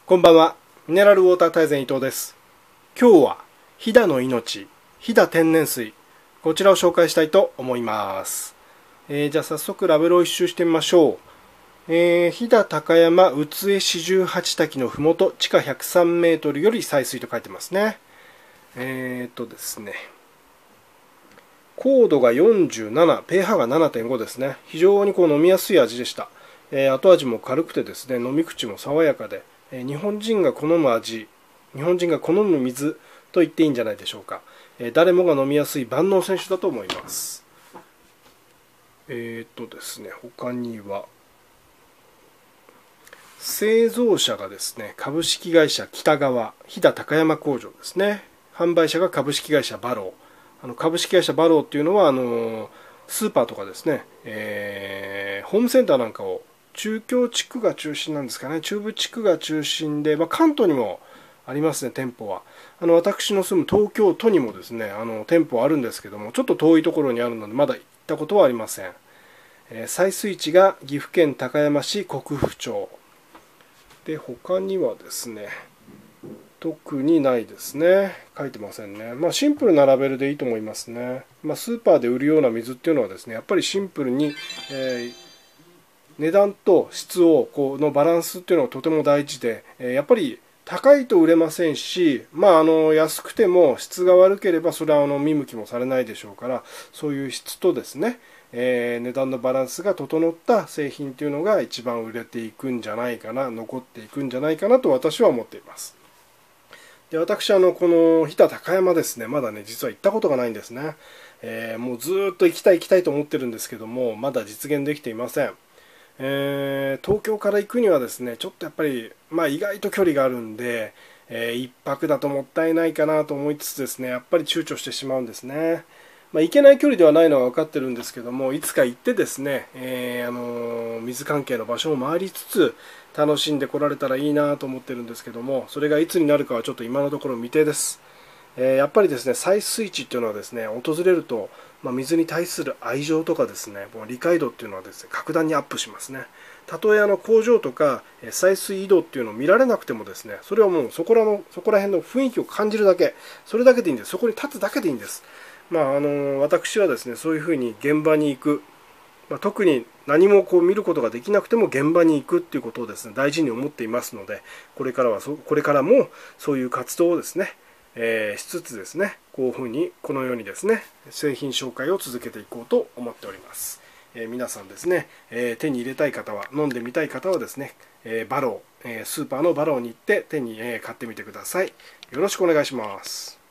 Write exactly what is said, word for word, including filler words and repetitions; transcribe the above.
こんばんは。ミネラルウォーター大全伊藤です。今日は飛騨の命、飛騨天然水、こちらを紹介したいと思います。えー、じゃあ早速ラベルを一周してみましょう。えー、飛騨高山宇江四十八滝のふもと、地下ひゃくさんメートルより採水と書いてますね。えーっとですね。硬度がよんじゅうなな、pH が ななてんご ですね。非常にこう飲みやすい味でした。えー、後味も軽くてですね、飲み口も爽やかで、えー、日本人が好む味、日本人が好む水と言っていいんじゃないでしょうか。えー、誰もが飲みやすい万能選手だと思います。えー、っとですね、他には、製造者がですね、株式会社北川、飛騨高山工場ですね。販売者が株式会社バロー。あの株式会社バローっていうのはあのスーパーとかですね、えー、ホームセンターなんかを中京地区が中心なんですかね、中部地区が中心で、まあ、関東にもありますね、店舗は。あの私の住む東京都にもですね、あの店舗あるんですけども、ちょっと遠いところにあるのでまだ行ったことはありません。えー、採水地が岐阜県高山市国府町で、他にはですね、特にないですね。書いてませんね。まあシンプルなラベルでいいと思いますね。まあスーパーで売るような水っていうのはですね、やっぱりシンプルに、えー、値段と質をこのバランスっていうのがとても大事で、えー、やっぱり高いと売れませんし、まああの安くても質が悪ければそれはあの見向きもされないでしょうから、そういう質とですね、えー、値段のバランスが整った製品というのが一番売れていくんじゃないかな、残っていくんじゃないかなと私は思っています。で私あのこの飛騨高山ですね、まだね実は行ったことがないんですね。えー、もうずーっと行きたい行きたいと思ってるんですけども、まだ実現できていません。えー、東京から行くにはですね、ちょっとやっぱり、まあ、意外と距離があるんで、えー、一泊だともったいないかなと思いつつですね、やっぱり躊躇してしまうんですね。まあ、行けない距離ではないのは分かってるんですけども、いつか行ってですね、えーあのー水関係の場所を回りつつ楽しんでこられたらいいなと思ってるんですけども、それがいつになるかはちょっと今のところ未定です。えーやっぱりですね、採水地っていうのはですね、訪れると、まあ、水に対する愛情とかですね、もう理解度っていうのはですね、格段にアップしますね。たとえあの工場とか採水井戸っていうのを見られなくてもですね、それはもうそこらのそこら辺の雰囲気を感じるだけ、それだけでいいんです。そこに立つだけでいいんです。まああの私はですね、そういうふうに現場に行く、まあ、特に何もこう見ることができなくても現場に行くっていうことをですね、大事に思っていますので、これからはそこれからもそういう活動をですね、えー、しつつですね、こういうふうにこのようにですね、製品紹介を続けていこうと思っております。えー、皆さんですね、えー、手に入れたい方は、飲んでみたい方はですね、えー、バロー、えー、スーパーのバローに行って手に、えー、買ってみてください。よろしくお願いします。